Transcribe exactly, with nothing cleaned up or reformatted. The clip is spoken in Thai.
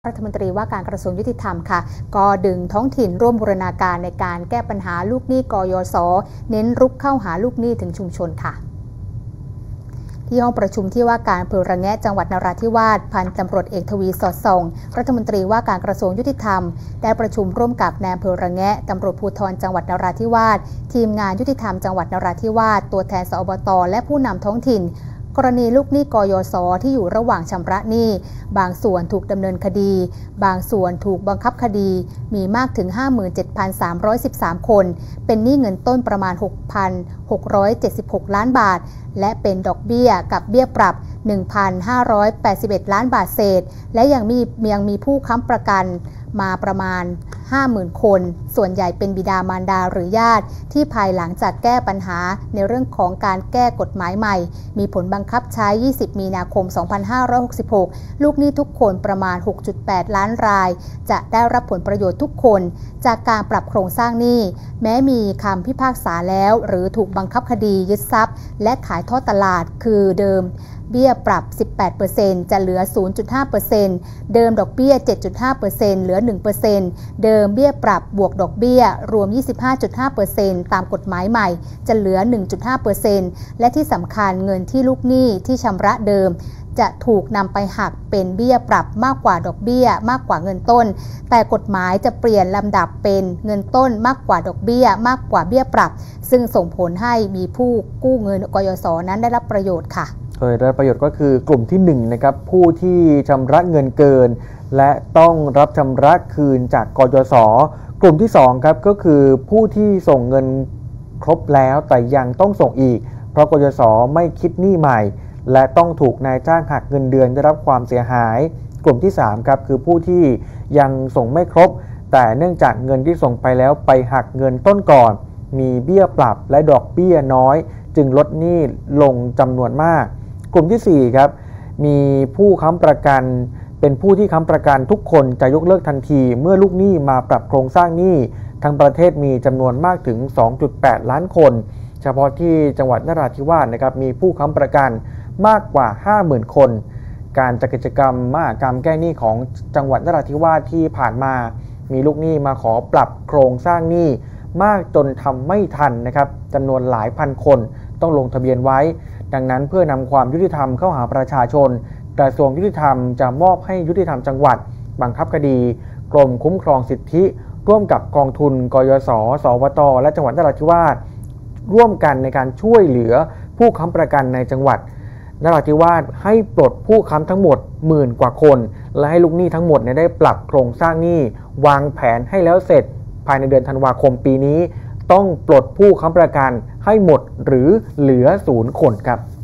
รัฐมนตรีว่าการกระทรวงยุติธรรมค่ะก็ดึงท้องถิ่นร่วมบูรณาการในการแก้ปัญหาลูกหนี้กยศ.เน้นรุกเข้าหาลูกหนี้ถึงชุมชนค่ะที่ห้องประชุมที่ว่าการอำเภอระแงะจังหวัดนราธิวาสพันตำรวจเอกทวีสอดส่องรัฐมนตรีว่าการกระทรวงยุติธรรมได้ประชุมร่วมกับนายอำเภอระแงะตำรวจภูธรจังหวัดนราธิวาสทีมงานยุติธรรมจังหวัดนราธิวาสตัวแทนสอบต.และผู้นำท้องถิ่นกรณีลูกหนี้กยศ.ที่อยู่ระหว่างชำระหนี้บางส่วนถูกดำเนินคดีบางส่วนถูกบังคับคดีมีมากถึง ห้าหมื่นเจ็ดพันสามร้อยสิบสาม คนเป็นหนี้เงินต้นประมาณ หกพันหกร้อยเจ็ดสิบหก ล้านบาทและเป็นดอกเบี้ยกับเบี้ยปรับ หนึ่งพันห้าร้อยแปดสิบเอ็ด ล้านบาทเศษและยังมียังมีผู้ค้ำประกันมาประมาณ ห้าหมื่น คนส่วนใหญ่เป็นบิดามารดาหรือญาติที่ภายหลังจากแก้ปัญหาในเรื่องของการแก้กฎหมายใหม่มีผลบังคับใช้ยี่สิบมีนาคมสองพันห้าร้อยหกสิบหกลูกหนี้ทุกคนประมาณ หกจุดแปด ล้านรายจะได้รับผลประโยชน์ทุกคนจากการปรับโครงสร้างหนี้แม้มีคำพิพากษาแล้วหรือถูกบังคับคดียึดทรัพย์และขายทอดตลาดคือเดิมเบี้ยปรับ สิบแปดเปอร์เซ็นต์ จะเหลือ ศูนย์จุดห้าเปอร์เซ็นต์ เดิมดอกเบี้ย เจ็ดจุดห้าเปอร์เซ็นต์ เหลือ หนึ่งเปอร์เซ็นต์ เดิมเบี้ยปรับบวกดอกเบี้ยรวม ยี่สิบห้าจุดห้าเปอร์เซ็นต์ ตามกฎหมายใหม่จะเหลือ หนึ่งจุดห้าเปอร์เซ็นต์ และที่สำคัญเงินที่ลูกหนี้ที่ชำระเดิมจะถูกนำไปหักเป็นเบี้ยปรับมากกว่าดอกเบี้ยมากกว่าเงินต้นแต่กฎหมายจะเปลี่ยนลำดับเป็นเงินต้นมากกว่าดอกเบี้ยมากกว่าเบี้ยปรับซึ่งส่งผลให้มีผู้กู้เงินกยศ.นั้นได้รับประโยชน์ค่ะโดยได้ประโยชน์ก็คือกลุ่มที่หนึ่งนะครับผู้ที่ชำระเงินเกินและต้องรับชำระคืนจากกยศ.กลุ่มที่สองครับก็คือผู้ที่ส่งเงินครบแล้วแต่ยังต้องส่งอีกเพราะกยศ.ไม่คิดหนี้ใหม่และต้องถูกนายจ้างหักเงินเดือนได้รับความเสียหายกลุ่มที่สามครับคือผู้ที่ยังส่งไม่ครบแต่เนื่องจากเงินที่ส่งไปแล้วไปหักเงินต้นก่อนมีเบี้ยปรับและดอกเบี้ยน้อยจึงลดหนี้ลงจำนวนมากกลุ่มที่สี่ครับมีผู้ค้ำประกันเป็นผู้ที่ค้ำประกันทุกคนจะยกเลิกทันทีเมื่อลูกหนี้มาปรับโครงสร้างหนี้ทั้งประเทศมีจำนวนมากถึง สองจุดแปด ล้านคนเฉพาะที่จังหวัดนราธิวาสนะครับมีผู้ค้ำประกันมากกว่า ห้าหมื่น คนการจัดกิจกรรมมหกรรมแก้หนี้ของจังหวัดนราธิวาสที่ผ่านมามีลูกหนี้มาขอปรับโครงสร้างหนี้มากจนทำไม่ทันนะครับจำนวนหลายพันคนต้องลงทะเบียนไว้ดังนั้นเพื่อนำความยุติธรรมเข้าหาประชาชนกระทรวงยุติธรรมจะมอบให้ยุติธรรมจังหวัดบังคับคดีกรมคุ้มครองสิทธิร่วมกับกองทุนกยศ.สวต.และจังหวัดนราธิวาสร่วมกันในการช่วยเหลือผู้ค้ำประกันในจังหวัดนราธิวาสให้ปลดผู้ค้ำทั้งหมดหมื่นกว่าคนและให้ลูกหนี้ทั้งหมดได้ปรับโครงสร้างหนี้วางแผนให้แล้วเสร็จภายในเดือนธันวาคมปีนี้ต้องปลดผู้ค้ำประกันให้หมดหรือเหลือศูนย์คนครับ